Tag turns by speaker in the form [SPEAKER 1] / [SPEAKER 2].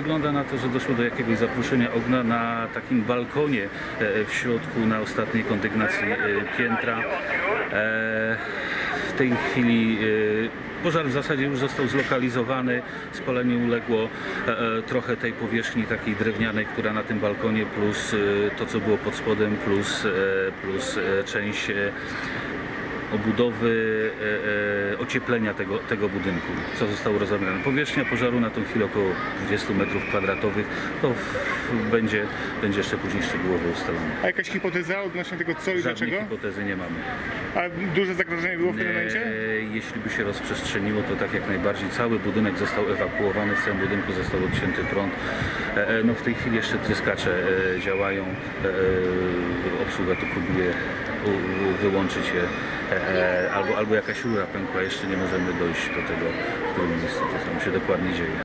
[SPEAKER 1] wygląda na to, że doszło do jakiegoś zapruszenia ognia na takim balkonie w środku, na ostatniej kondygnacji piętra. W tej chwili pożar w zasadzie już został zlokalizowany, spaleniu uległo trochę tej powierzchni takiej drewnianej, która na tym balkonie, plus to, co było pod spodem, plus część obudowy, ocieplenia tego budynku, co zostało rozebrane. Powierzchnia pożaru na tą chwilę około 20 m². To będzie jeszcze później szczegółowo ustalone.
[SPEAKER 2] A jakaś hipoteza odnośnie tego, co i dlaczego?
[SPEAKER 1] Żadnej hipotezy nie mamy.
[SPEAKER 2] A duże zagrożenie było w tym momencie?
[SPEAKER 1] Jeśli by się rozprzestrzeniło, to tak jak najbardziej. Cały budynek został ewakuowany, w całym budynku został odcięty prąd. No w tej chwili jeszcze tryskacze działają. Obsługa tu próbuje wyłączyć je, albo jakaś rura pękła. Jeszcze nie możemy dojść do tego, w którym miejscu to tam się dokładnie dzieje.